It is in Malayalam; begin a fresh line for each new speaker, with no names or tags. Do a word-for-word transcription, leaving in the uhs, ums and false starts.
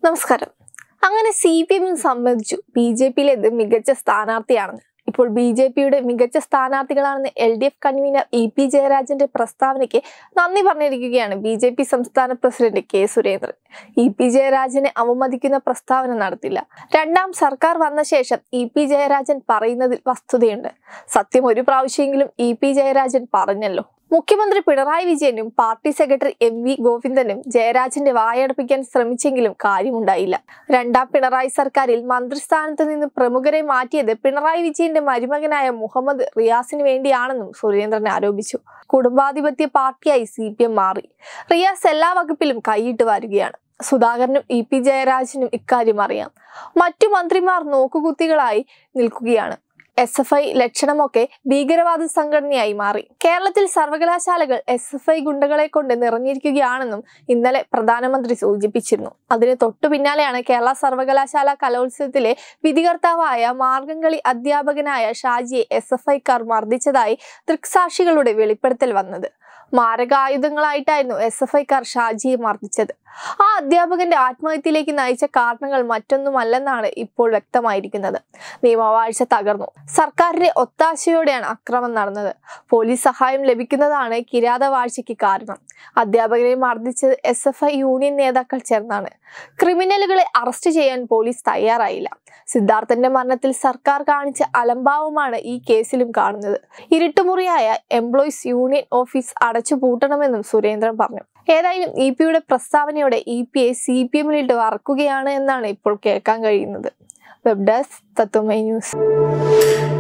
നമസ്കാരം. അങ്ങനെ സി പി എമ്മിന് സമ്മതിച്ചു ബി ജെ പിയിലേത് മികച്ച സ്ഥാനാർത്ഥിയാണെന്ന്. ഇപ്പോൾ ബി ജെ പിയുടെ മികച്ച സ്ഥാനാർത്ഥികളാണെന്ന് L D F convener E P ജയരാജന്റെ പ്രസ്താവനയ്ക്ക് നന്ദി പറഞ്ഞിരിക്കുകയാണ് ബി ജെ പി സംസ്ഥാന president K Surendran. E P ജയരാജനെ അവമതിക്കുന്ന പ്രസ്താവന നടത്തില്ല. രണ്ടാം സർക്കാർ വന്ന ശേഷം ഇ പി ജയരാജൻ പറയുന്നതിൽ വസ്തുതയുണ്ട്. സത്യം ഒരു പ്രാവശ്യമെങ്കിലും ഇ പി ജയരാജൻ പറഞ്ഞല്ലോ. മുഖ്യമന്ത്രി പിണറായി വിജയനും പാർട്ടി സെക്രട്ടറി എം വി ഗോവിന്ദനും ജയരാജന്റെ വായടപ്പിക്കാൻ ശ്രമിച്ചെങ്കിലും കാര്യമുണ്ടായില്ല. രണ്ടാം പിണറായി സർക്കാരിൽ മന്ത്രിസ്ഥാനത്ത് നിന്ന് പ്രമുഖരെ മാറ്റിയത് പിണറായി വിജയന്റെ മരുമകനായ മുഹമ്മദ് റിയാസിന് വേണ്ടിയാണെന്നും സുരേന്ദ്രൻ ആരോപിച്ചു. കുടുംബാധിപത്യ പാർട്ടിയായി സി പി എം മാറി. റിയാസ് എല്ലാ വകുപ്പിലും കൈയിട്ട് വാരുകയാണ്. സുധാകരനും ഇ പി ജയരാജനും ഇക്കാര്യം അറിയാം. മറ്റു മന്ത്രിമാർ നോക്കുകുത്തികളായി നിൽക്കുകയാണ്. എസ് എഫ് ഐ ലക്ഷണമൊക്കെ ഭീകരവാദ സംഘടനയായി മാറി. കേരളത്തിൽ സർവകലാശാലകൾ എസ് എഫ് ഐ ഗുണ്ടകളെ കൊണ്ട് നിറഞ്ഞിരിക്കുകയാണെന്നും ഇന്നലെ പ്രധാനമന്ത്രി സൂചിപ്പിച്ചിരുന്നു. അതിന് തൊട്ടു പിന്നാലെയാണ് കേരള സർവകലാശാല കലോത്സവത്തിലെ വിധികർത്താവായ മാർഗംകളി അധ്യാപകനായ ഷാജിയെ എസ് എഫ് ഐക്കാർ മർദ്ദിച്ചതായി ദൃക്സാക്ഷികളുടെ വെളിപ്പെടുത്തൽ വന്നത്. മാരകായുധങ്ങളായിട്ടായിരുന്നു എസ് എഫ് ഐക്കാർ ഷാജിയെ മർദ്ദിച്ചത്. ആ അധ്യാപകന്റെ ആത്മഹത്യയിലേക്ക് നയിച്ച കാരണങ്ങൾ മറ്റൊന്നുമല്ലെന്നാണ് ഇപ്പോൾ വ്യക്തമായിരിക്കുന്നത്. നിയമവാഴ്ച തകർന്നു. സർക്കാരിന്റെ ഒത്താശയോടെയാണ് അക്രമം നടന്നത്. പോലീസ് സഹായം ലഭിക്കുന്നതാണ് കിരാതവാഴ്ചയ്ക്ക് കാരണം. അധ്യാപകരെ മർദ്ദിച്ചത് എസ് എഫ് ഐ യൂണിയൻ നേതാക്കൾ ചേർന്നാണ്. ക്രിമിനലുകളെ അറസ്റ്റ് ചെയ്യാൻ പോലീസ് തയ്യാറായില്ല. സിദ്ധാർത്ഥന്റെ മരണത്തിൽ സർക്കാർ കാണിച്ച അലംഭാവമാണ് ഈ കേസിലും കാണുന്നത്. ഇരുട്ടുമുറിയായ എംപ്ലോയീസ് യൂണിയൻ ഓഫീസ് അടച്ചുപൂട്ടണമെന്നും സുരേന്ദ്രൻ പറഞ്ഞു. ഏതായാലും ഇ പിയുടെ പ്രസ്താവനയോടെ ഇ പിയെ സി പി എമ്മിലിട്ട് വറക്കുകയാണ് എന്നാണ് ഇപ്പോൾ കേൾക്കാൻ കഴിയുന്നത്. Web desk Tatwamayi news.